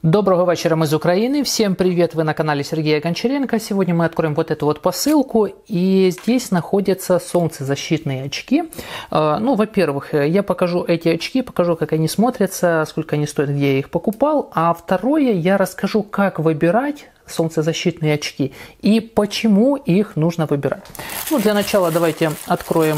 Доброго вечера, мы из Украины. Всем привет, вы на канале Сергея Гончаренко. Сегодня мы откроем вот эту вот посылку. И здесь находятся солнцезащитные очки. Во-первых, я покажу эти очки, покажу, как они смотрятся, сколько они стоят, где я их покупал. А второе, я расскажу, как выбирать солнцезащитные очки и почему их нужно выбирать. Для начала давайте откроем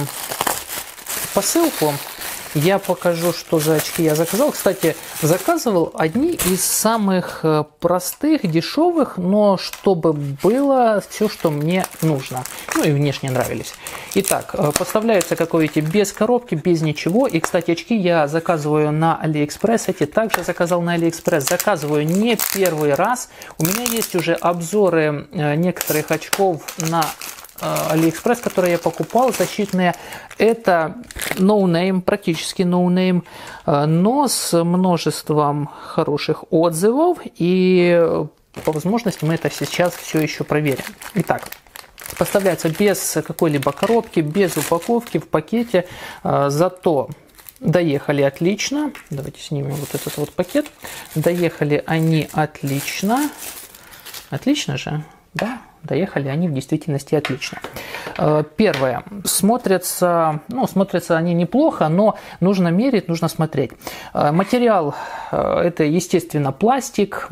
посылку. Я покажу, что за очки я заказал. Кстати, заказывал одни из самых простых, дешевых, но чтобы было все, что мне нужно. И внешне нравились. Итак, поставляются, как вы видите, без коробки, без ничего. И, кстати, очки я заказываю на AliExpress. Эти также заказал на AliExpress. Заказываю не первый раз. У меня есть уже обзоры некоторых очков на AliExpress, которые я покупал, защитные. Это no-name, практически no-name, но с множеством хороших отзывов, и по возможности мы это сейчас все еще проверим. Итак, поставляется без какой-либо коробки, без упаковки, в пакете, зато доехали отлично. Давайте снимем вот этот вот пакет. Доехали они отлично. Отлично же? Да, доехали они в действительности отлично. Первое. Смотрятся они неплохо, но нужно мерить, нужно смотреть. Материал это, естественно, пластик,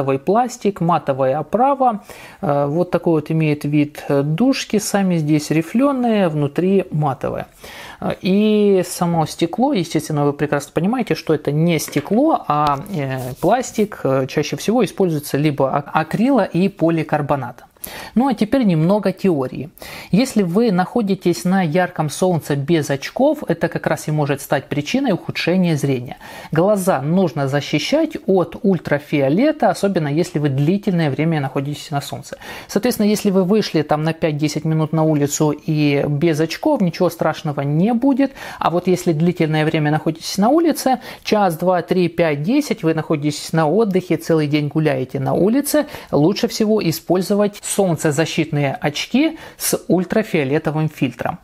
матовая оправа. Вот такой вот имеет вид дужки, сами здесь рифленые, внутри матовое. И само стекло, естественно, вы прекрасно понимаете, что это не стекло, а пластик. Чаще всего используется либо акрила и поликарбонат. Ну а теперь немного теории. Если вы находитесь на ярком солнце без очков, это как раз и может стать причиной ухудшения зрения. Глаза нужно защищать от ультрафиолета, особенно если вы длительное время находитесь на солнце. Соответственно, если вы вышли там на 5-10 минут на улицу и без очков, ничего страшного не будет. А вот если длительное время находитесь на улице, час, 2, 3, 5, 10, вы находитесь на отдыхе, целый день гуляете на улице, лучше всего использовать солнцезащитные очки с ультрафиолетовым фильтром.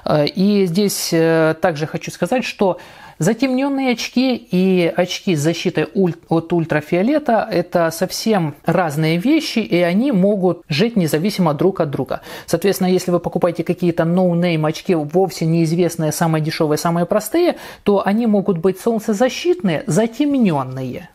И здесь также хочу сказать, что затемненные очки и очки с защитой от ультрафиолета – это совсем разные вещи, и они могут жить независимо друг от друга. Соответственно, если вы покупаете какие-то no-name очки, вовсе неизвестные, самые дешевые, самые простые, то они могут быть солнцезащитные, затемненные,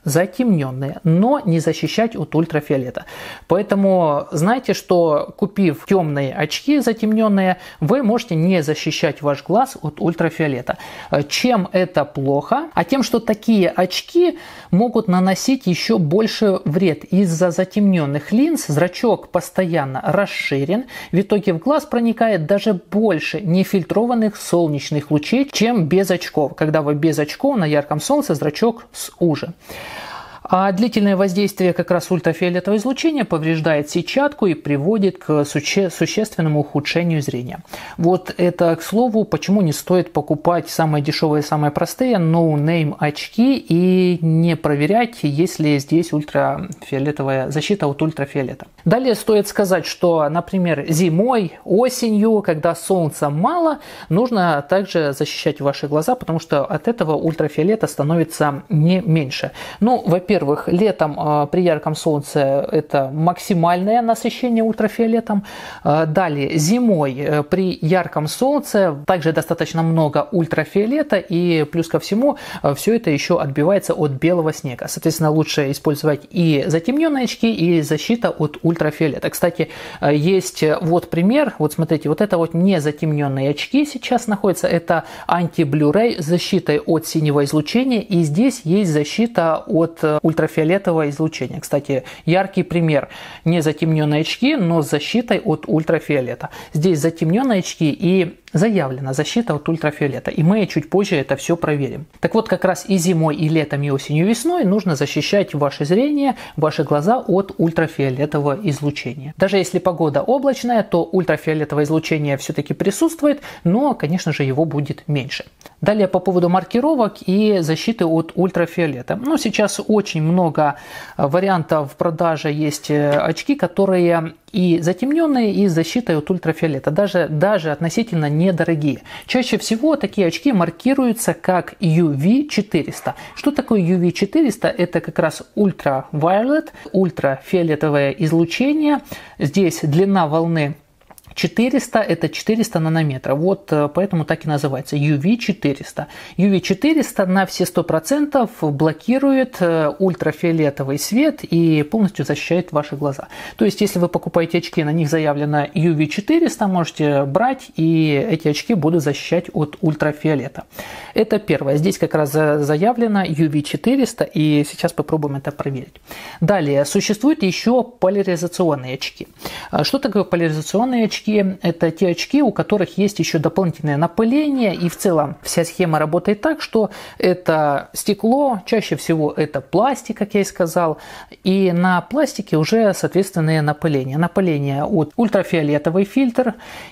но не защищать от ультрафиолета. Поэтому знайте, что купив темные очки затемненные, вы можете не защищать ваш глаз от ультрафиолета. Чем это плохо? А тем, что такие очки могут наносить еще больше вред. Из-за затемненных линз зрачок постоянно расширен, в итоге в глаз проникает даже больше нефильтрованных солнечных лучей, чем без очков. Когда вы без очков на ярком солнце, зрачок сужен. А длительное воздействие как раз ультрафиолетового излучения повреждает сетчатку и приводит к существенному ухудшению зрения. Вот это, к слову, почему не стоит покупать самые дешевые, самые простые no-name очки и не проверять, есть ли здесь ультрафиолетовая защита от ультрафиолета. Далее стоит сказать, что, например, зимой, осенью, когда солнца мало, нужно также защищать ваши глаза, потому что от этого ультрафиолета становится не меньше. Во-первых, летом при ярком солнце это максимальное насыщение ультрафиолетом. Далее, зимой при ярком солнце также достаточно много ультрафиолета, и плюс ко всему все это еще отбивается от белого снега. Соответственно, лучше использовать и затемненные очки, и защита от ультрафиолета. Кстати, есть вот пример. Вот смотрите, вот это вот не затемненные очки сейчас находятся. Это анти-блю-рей с защитой от синего излучения, и здесь есть защита от ультрафиолетового излучения. Кстати, яркий пример. Не затемненные очки, но с защитой от ультрафиолета. Здесь затемненные очки и заявлена защита от ультрафиолета. И мы чуть позже это все проверим. Так вот, как раз и зимой, и летом, и осенью, и весной нужно защищать ваше зрение, ваши глаза от ультрафиолетового излучения. Даже если погода облачная, то ультрафиолетовое излучение все-таки присутствует, но, конечно же, его будет меньше. Далее по поводу маркировок и защиты от ультрафиолета. Сейчас очень много вариантов в продаже есть очки, которые и затемненные, и с защитой от ультрафиолета. Даже относительно недорогие. Чаще всего такие очки маркируются как UV400. Что такое UV400? Это как раз ультравиолет, ультрафиолетовое излучение. Здесь длина волны 400, это 400 нанометров, вот поэтому так и называется UV400. UV400 на все 100% блокирует ультрафиолетовый свет и полностью защищает ваши глаза. То есть, если вы покупаете очки, на них заявлено UV400, можете брать, и эти очки будут защищать от ультрафиолета. Это первое. Здесь как раз заявлено UV400, и сейчас попробуем это проверить. Далее, существуют еще поляризационные очки. Что такое поляризационные очки? Это те очки, у которых есть еще дополнительное напыление, и в целом вся схема работает так, что это стекло, чаще всего это пластик, как я и сказал, и на пластике уже соответственное напыление. Напыление от ультрафиолетовый фильтр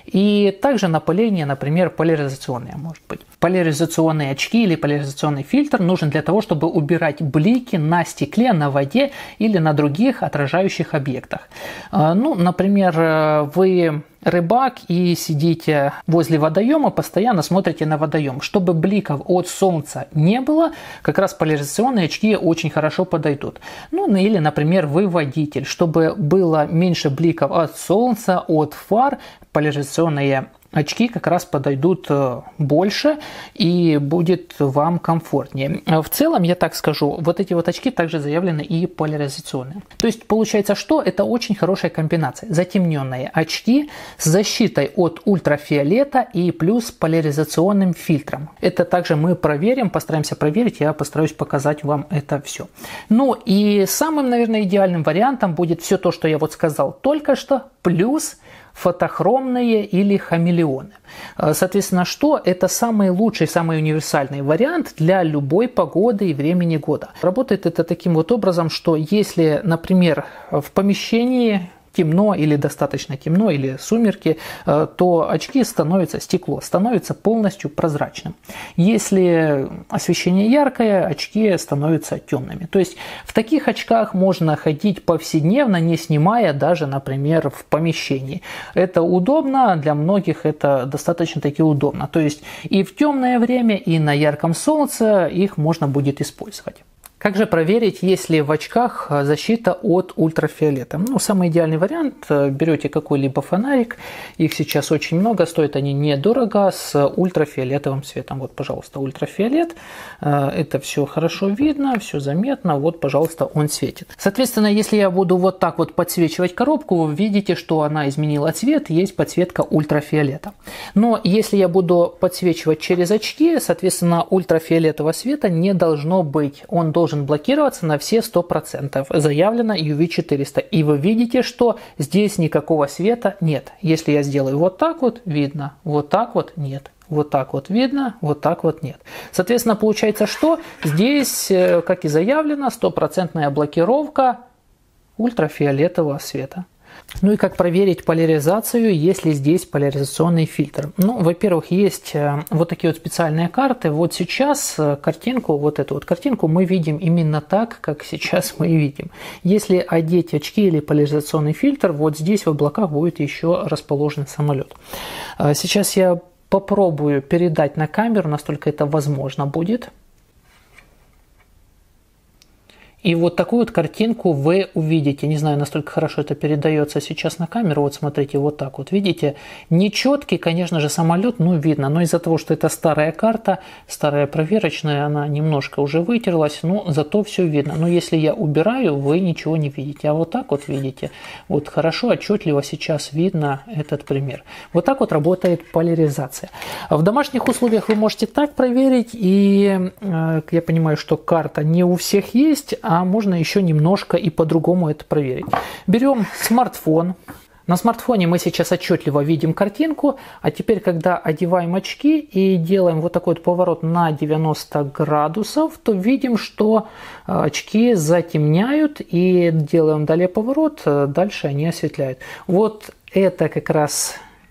и также напыление, например, поляризационное может быть. Поляризационные очки или поляризационный фильтр нужен для того, чтобы убирать блики на стекле, на воде или на других отражающих объектах. Ну, например, вы рыбак и сидите возле водоема, постоянно смотрите на водоем. Чтобы бликов от солнца не было, как раз поляризационные очки очень хорошо подойдут. Ну или, например, вы водитель. Чтобы было меньше бликов от солнца, от фар, поляризационные очки как раз подойдут больше и будет вам комфортнее. В целом, я так скажу, вот эти вот очки также заявлены и поляризационные. То есть получается, что это очень хорошая комбинация. Затемненные очки с защитой от ультрафиолета и плюс поляризационным фильтром. Это также мы проверим, постараемся проверить, я постараюсь показать вам это все. Ну и самым, наверное, идеальным вариантом будет все то, что я вот сказал только что, плюс фотохромные или хамелеоны. Соответственно, что? Это самый лучший, самый универсальный вариант для любой погоды и времени года. Работает это таким вот образом, что если, например, в помещении темно или достаточно темно, или сумерки, то очки становятся, стекло становится полностью прозрачным. Если освещение яркое, очки становятся темными. То есть в таких очках можно ходить повседневно, не снимая даже, например, в помещении. Это удобно, для многих это достаточно-таки удобно. То есть и в темное время, и на ярком солнце их можно будет использовать. Как же проверить, есть ли в очках защита от ультрафиолета? Ну, самый идеальный вариант, берете какой-либо фонарик, их сейчас очень много, стоят они недорого, с ультрафиолетовым светом. Вот, пожалуйста, ультрафиолет, это все хорошо видно, все заметно, вот, пожалуйста, он светит. Соответственно, если я буду вот так вот подсвечивать коробку, вы видите, что она изменила цвет, есть подсветка ультрафиолета. Но если я буду подсвечивать через очки, соответственно, ультрафиолетового света не должно быть, он должен блокироваться на все 100%. Заявлено UV400. И вы видите, что здесь никакого света нет. Если я сделаю вот так вот, видно. Вот так вот, нет. Вот так вот видно, вот так вот нет. Соответственно, получается, что здесь, как и заявлено, 100% блокировка ультрафиолетового света. Ну и как проверить поляризацию, если здесь поляризационный фильтр? Ну, во-первых, есть вот такие вот специальные карты. Вот сейчас картинку, вот эту вот картинку мы видим именно так, как сейчас мы видим. Если одеть очки или поляризационный фильтр, вот здесь в облаках будет еще расположен самолет. Сейчас я попробую передать на камеру, настолько это возможно будет. И вот такую вот картинку вы увидите. Не знаю, настолько хорошо это передается сейчас на камеру. Вот смотрите, вот так вот. Видите, нечеткий, конечно же, самолет, ну, видно. Но из-за того, что это старая карта, старая проверочная, она немножко уже вытерлась, но зато все видно. Но если я убираю, вы ничего не видите. А вот так вот видите. Вот хорошо, отчетливо сейчас видно этот пример. Вот так вот работает поляризация. В домашних условиях вы можете так проверить. И я понимаю, что карта не у всех есть, а можно еще немножко и по-другому это проверить. Берем смартфон. На смартфоне мы сейчас отчетливо видим картинку, а теперь, когда одеваем очки и делаем вот такой вот поворот на 90 градусов, то видим, что очки затемняют, и делаем далее поворот, дальше они осветляют. Вот это как раз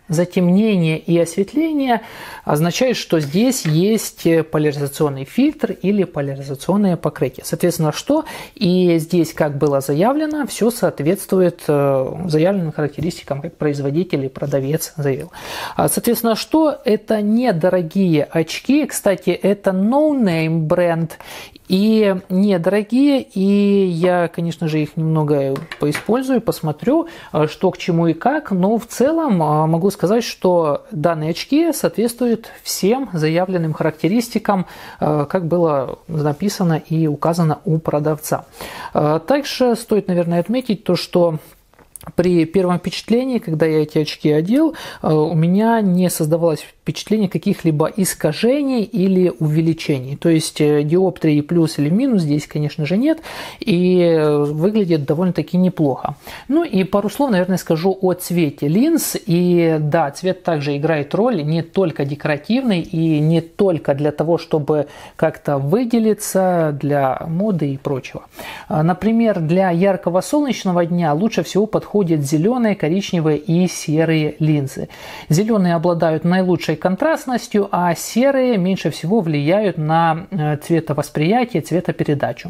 затемнение и осветление означает, что здесь есть поляризационный фильтр или поляризационное покрытие. Соответственно, что? И здесь, как было заявлено, все соответствует заявленным характеристикам, как производитель и продавец заявил. Соответственно, что? Это недорогие очки. Кстати, это no-name бренд. И недорогие, и я, конечно же, их немного поиспользую, посмотрю, что к чему и как, но в целом могу сказать, что данные очки соответствуют всем заявленным характеристикам, как было написано и указано у продавца. Также стоит, наверное, отметить то, что при первом впечатлении, когда я эти очки одел, у меня не создавалось впечатление каких-либо искажений или увеличений. То есть диоптрии плюс или минус здесь, конечно же, нет. И выглядит довольно-таки неплохо. Ну и пару слов, наверное, скажу о цвете линз. И да, цвет также играет роль, не только декоративный и не только для того, чтобы как-то выделиться, для моды и прочего. Например, для яркого солнечного дня лучше всего подходят зеленые, коричневые и серые линзы. Зеленые обладают наилучшей контрастностью, а серые меньше всего влияют на цветовосприятие, цветопередачу.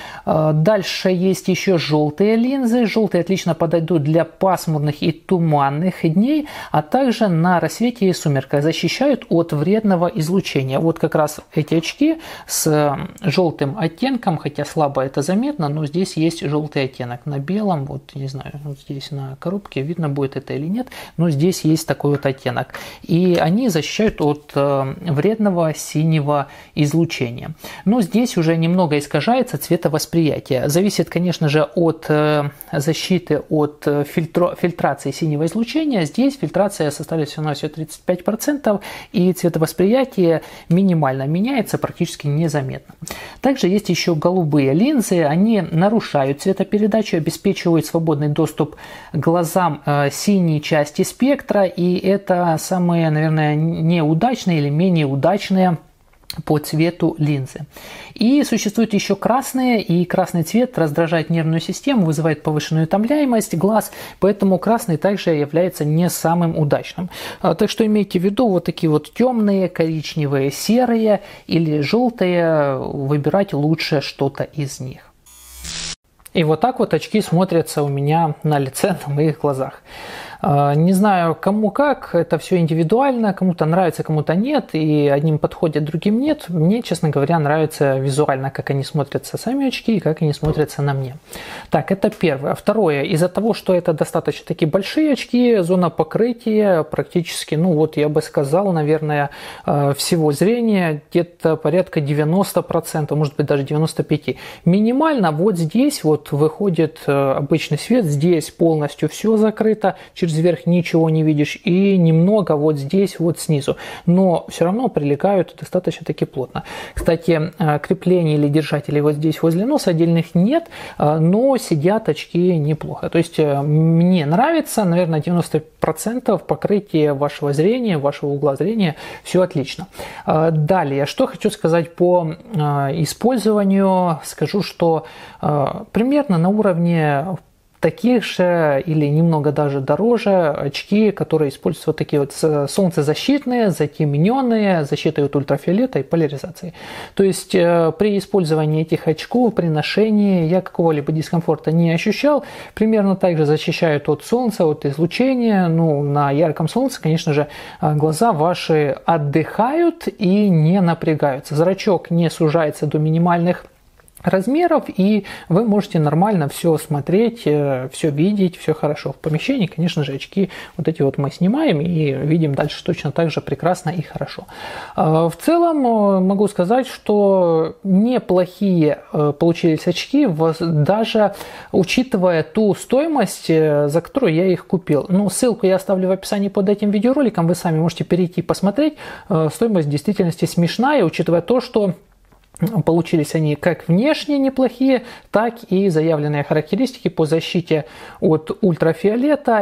Дальше есть еще желтые линзы. Желтые отлично подойдут для пасмурных и туманных дней, а также на рассвете и сумерках. Защищают от вредного излучения. Вот как раз эти очки с желтым оттенком, хотя слабо это заметно, но здесь есть желтый оттенок. На белом, вот не знаю, вот здесь на коробке видно будет это или нет, но здесь есть такой вот оттенок. И они защищают от вредного синего излучения. Но здесь уже немного искажается цветовосприятие. Зависит, конечно же, от защиты от фильтрации синего излучения. Здесь фильтрация составляет всего-навсего 35%, и цветовосприятие минимально меняется, практически незаметно. Также есть еще голубые линзы. Они нарушают цветопередачу, обеспечивают свободный доступ к глазам синей части спектра, и это самые, наверное, неудачные или менее удачные по цвету линзы. И существуют еще красные, и красный цвет раздражает нервную систему, вызывает повышенную утомляемость глаз, поэтому красный также является не самым удачным. Так что имейте в виду, вот такие вот темные, коричневые, серые или желтые, выбирать лучше что-то из них. И вот так вот очки смотрятся у меня на лице, на моих глазах. Не знаю, кому как, это все индивидуально, кому-то нравится, кому-то нет, и одним подходит, другим нет. Мне, честно говоря, нравится визуально, как они смотрятся сами очки и как они смотрятся на мне. Так, это первое. Второе, из-за того, что это достаточно такие большие очки, зона покрытия практически, ну вот я бы сказал, наверное, всего зрения где-то порядка 90%, может быть даже 95%. Минимально вот здесь вот выходит обычный свет, здесь полностью все закрыто, через верх ничего не видишь, и немного вот здесь вот снизу, но все равно прилегают достаточно таки плотно. Кстати, креплений или держателей вот здесь возле носа отдельных нет, но сидят очки неплохо. То есть мне нравится, наверное, 90% покрытия вашего зрения, вашего угла зрения, все отлично. Далее, что хочу сказать по использованию, скажу, что примерно на уровне таких же или немного даже дороже очки, которые используются вот такие вот солнцезащитные, затемненные, защитой от ультрафиолета и поляризации. То есть при использовании этих очков, при ношении я какого-либо дискомфорта не ощущал. Примерно так же защищают от солнца, от излучения. Ну, на ярком солнце, конечно же, глаза ваши отдыхают и не напрягаются. Зрачок не сужается до минимальных размеров, и вы можете нормально все смотреть, все видеть, все хорошо. В помещении, конечно же, очки вот эти вот мы снимаем и видим дальше точно так же прекрасно и хорошо. В целом могу сказать, что неплохие получились очки, даже учитывая ту стоимость, за которую я их купил. Ну, ссылку я оставлю в описании под этим видеороликом, вы сами можете перейти посмотреть. Стоимость в действительности смешная, учитывая то, что получились они как внешне неплохие, так и заявленные характеристики по защите от ультрафиолета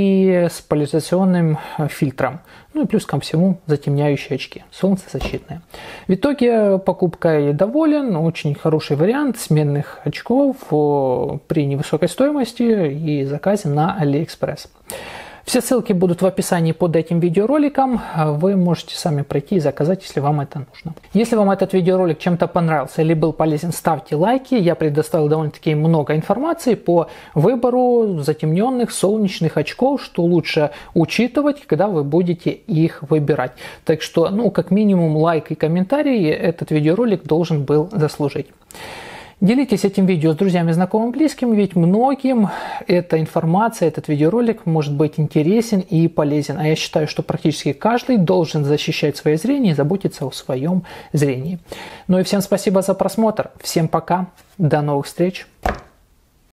и с поляризационным фильтром. Ну и плюс ко всему затемняющие очки, солнцезащитные. В итоге покупкой доволен, очень хороший вариант сменных очков при невысокой стоимости и заказе на AliExpress. Все ссылки будут в описании под этим видеороликом. Вы можете сами пройти и заказать, если вам это нужно. Если вам этот видеоролик чем-то понравился или был полезен, ставьте лайки. Я предоставил довольно-таки много информации по выбору затемненных солнечных очков, что лучше учитывать, когда вы будете их выбирать. Так что, как минимум, лайк и комментарий этот видеоролик должен был заслужить. Делитесь этим видео с друзьями, знакомыми, близкими, ведь многим эта информация, этот видеоролик может быть интересен и полезен. А я считаю, что практически каждый должен защищать свое зрение и заботиться о своем зрении. Ну и всем спасибо за просмотр. Всем пока. До новых встреч.